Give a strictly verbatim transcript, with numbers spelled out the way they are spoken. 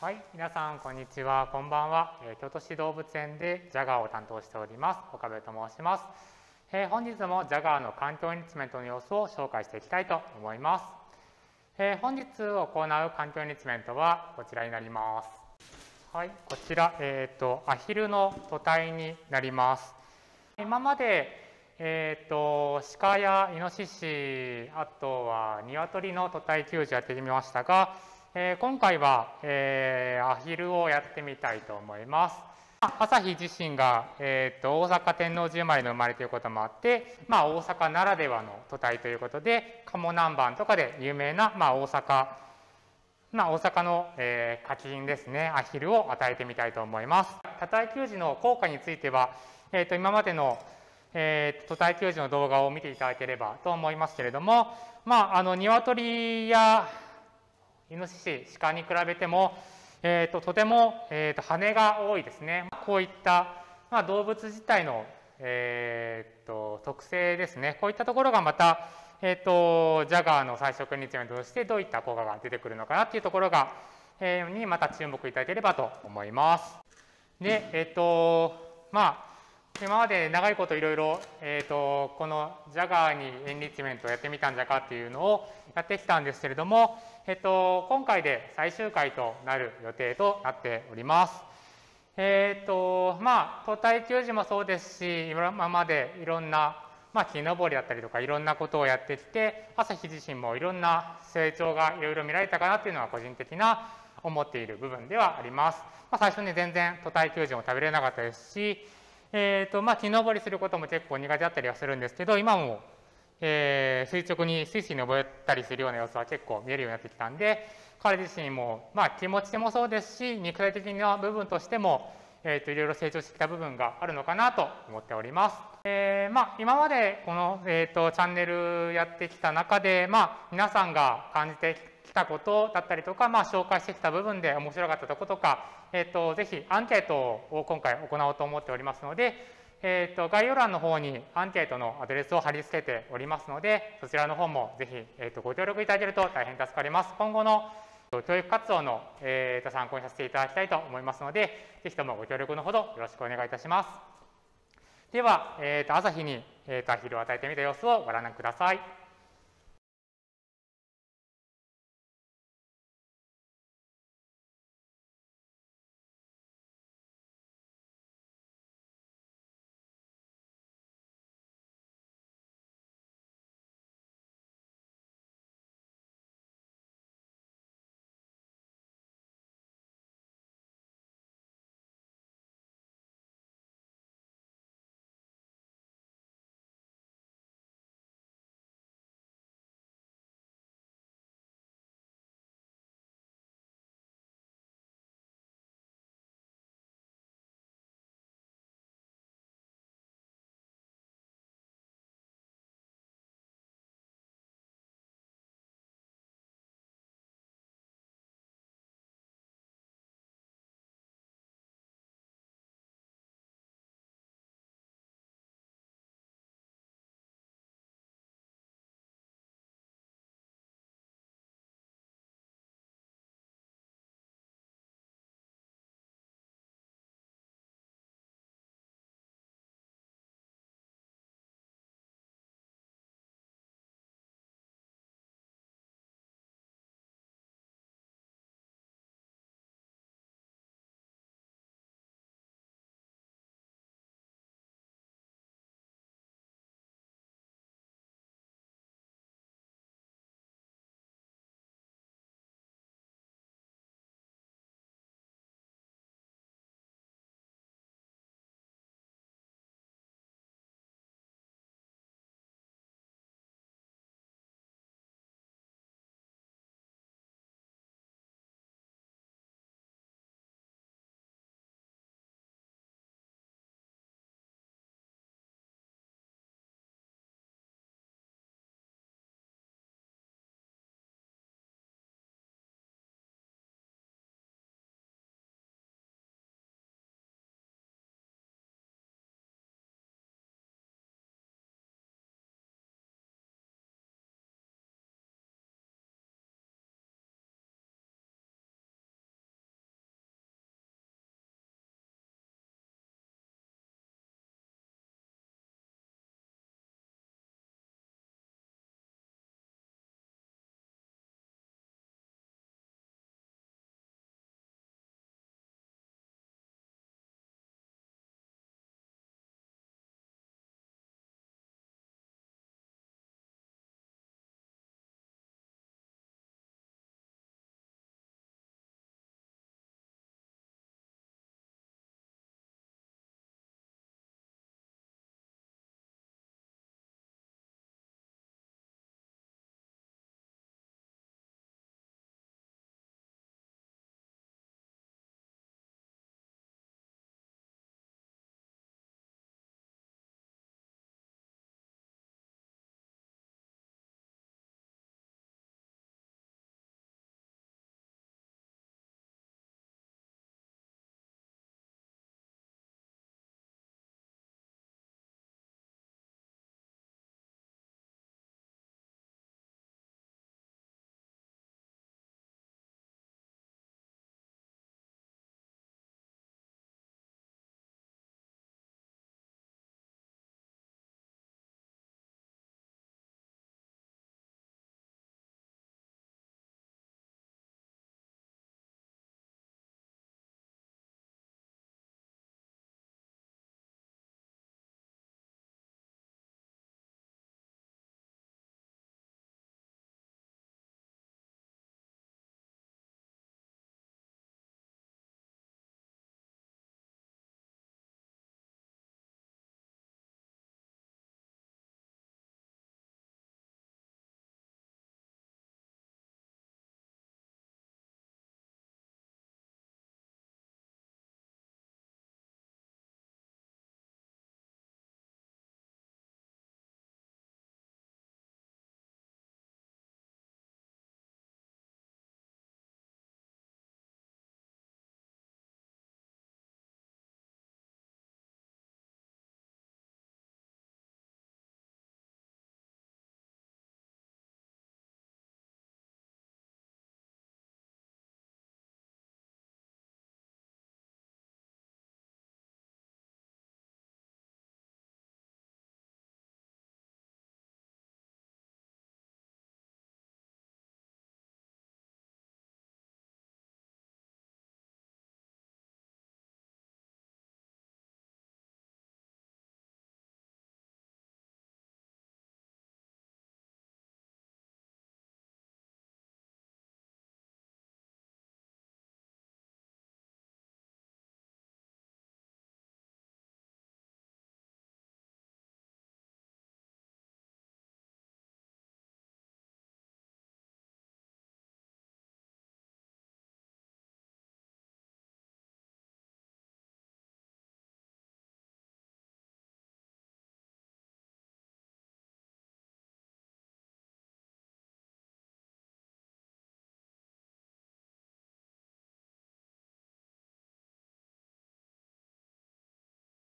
はい、皆さんこんにちは、こんばんは。えー、京都市動物園でジャガーを担当しております岡部と申します。えー、本日もジャガーの環境エンリッチメントの様子を紹介していきたいと思います。えー、本日行う環境エンリッチメントはこちらになります。はい、こちら、えーと、アヒルの個体になります。今までえーと、鹿やイノシシ、あとは鶏の個体救助やってみましたが、えー、今回は、えー、アヒルをやってみたいと思います。朝日自身が、えー、と大阪天王寺生まれの生まれということもあって、まあ、大阪ならではの個体ということで、鴨南蛮とかで有名な、まあ、大阪、まあ、大阪の、えー、家禽ですね、アヒルを与えてみたいと思います。個体給餌の効果については、えー、と今までのえー、個体給餌の動画を見ていただければと思いますけれども、まあ、あの鶏やイノシシ、鹿に比べても、えー、ととても、えー、と羽が多いですね。こういった、まあ、動物自体の、えー、と特性ですね。こういったところがまた、えー、とジャガーの菜食エンリッチメントとしてどういった効果が出てくるのかなというところが、えー、にまた注目いただければと思います。で、えっ、ー、とまあ今まで長いこといろいろ、えーと、このジャガーにエンリッチメントをやってみたんじゃかっていうのをやってきたんですけれども、えーと、今回で最終回となる予定となっております。えーと、まあ、個体給餌もそうですし、今までいろんな、まあ、木登りだったりとかいろんなことをやってきて、朝日自身もいろんな成長がいろいろ見られたかなっていうのは個人的な思っている部分ではあります。まあ、最初に全然個体給餌も食べれなかったですし、えーとまあ、木登りすることも結構苦手だったりはするんですけど、今も、えー、垂直にスイスイ登ったりするような様子は結構見えるようになってきたんで、彼自身も、まあ、気持ちでもそうですし、肉体的な部分としても、えーといろいろ成長してきた部分があるのかなと思っております。えーまあ、今までこの、えーとチャンネルやってきた中で、まあ、皆さんが感じてきたことだったりとか、まあ、紹介してきた部分で面白かったところとか、えー、とぜひアンケートを今回行おうと思っておりますので、えー、と概要欄の方にアンケートのアドレスを貼り付けておりますので、そちらの方もぜひ、えー、とご協力いただけると大変助かります。今後の教育活動の、えー、と参考にさせていただきたいと思いますので、ぜひともご協力のほどよろしくお願いいたします。では、えー、と朝日に、えー、とアヒルを与えてみた様子をご覧ください。